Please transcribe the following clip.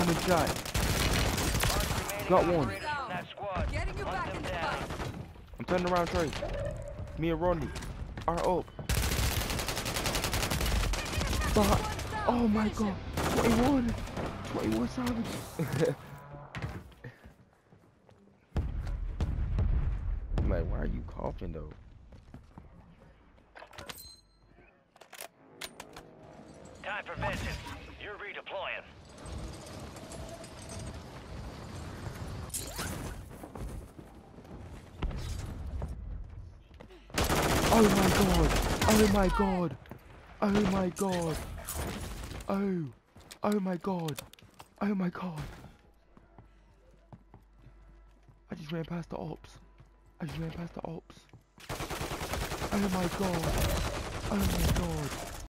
open shot. Got one. Getting you back in the fight. I'm turning around, Trey. Me and Rodney are up. But, oh my god. 21. 21 savage. I'm like, why are you coughing though? Time for vengeance. You're redeploying. Oh my god. Oh my god. Oh my god. Oh. Oh my god. Oh my god. I just ran past the ops. I just ran past the ops. Oh my god. Oh my god.